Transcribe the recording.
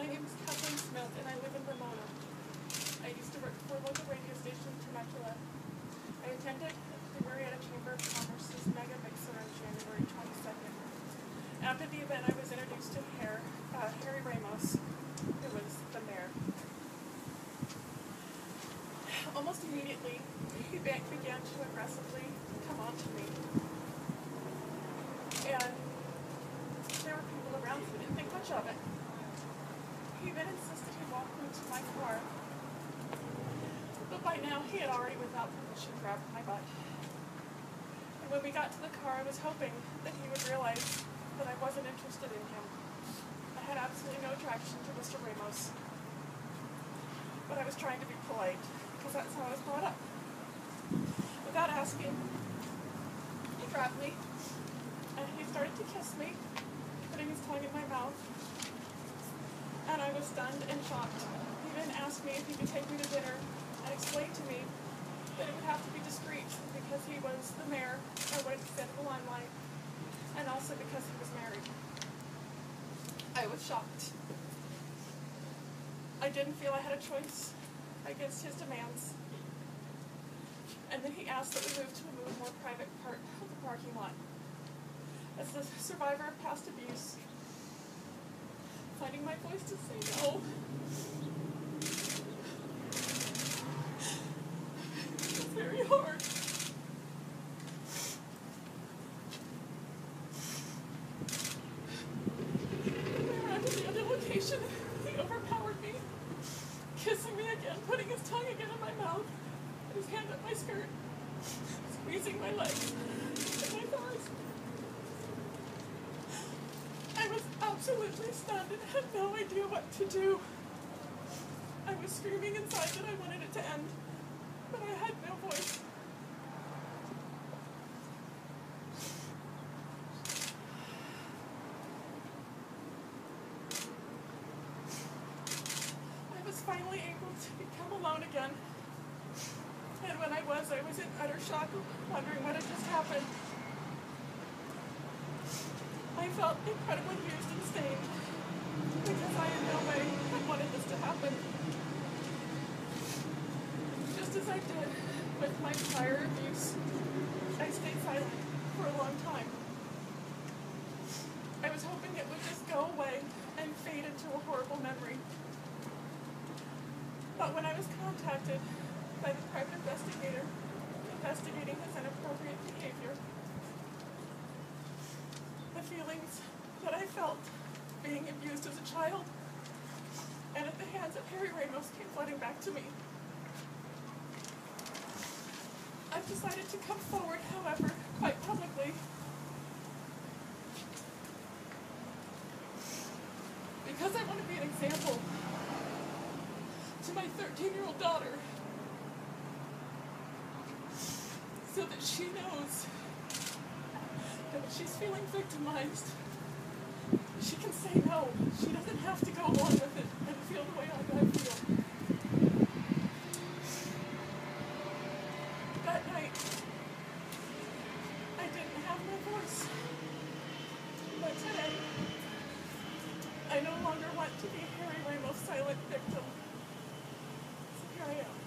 My name is Kathleen Smith, and I live in Ramona. I used to work for a local radio station in Temecula. I attended the MURRIETA Chamber of Commerce's mega mixer on January 22nd. After the event, I was introduced to Harry Ramos, who was the mayor. Almost immediately, he began to aggressively come on to me. And there were people around who didn't think much of it. He then insisted he walk me to my car. But by now, he had already, without permission, grabbed my butt. And when we got to the car, I was hoping that he would realize that I wasn't interested in him. I had absolutely no attraction to Mr. Ramos. But I was trying to be polite, because that's how I was brought up. Without asking, he grabbed me, and he started to kiss me, putting his tongue in my mouth. And I was stunned and shocked. He then asked me if he could take me to dinner and explained to me that it would have to be discreet because he was the mayor and wanted to stay in the limelight, and also because he was married. I was shocked. I didn't feel I had a choice against his demands. And then he asked that we move to a more private part of the parking lot. As the survivor of past abuse, finding my voice to say no was very hard. When we arrived at the other location, he overpowered me, kissing me again, putting his tongue again in my mouth, and his hand up my skirt, squeezing my legs and my thighs. I was absolutely stunned and had no idea what to do. I was screaming inside that I wanted it to end, but I had no voice. I was finally able to become alone again. And when I was in utter shock, wondering what had just happened. I felt incredibly used and stained because I in no way had wanted this to happen. Just as I did with my prior abuse, I stayed silent for a long time. I was hoping it would just go away and fade into a horrible memory. But when I was contacted by the private investigator investigating his inappropriate behavior, the feelings that I felt being abused as a child and at the hands of Harry Ramos came flooding back to me. I've decided to come forward, however, quite publicly, because I want to be an example to my 13-year-old daughter, so that she knows that if she's feeling victimized, she can say no. She doesn't have to go along with it and feel the way I feel. That night, I didn't have my voice. But today, I no longer want to be Harry Ramos' silent victim. So here I am.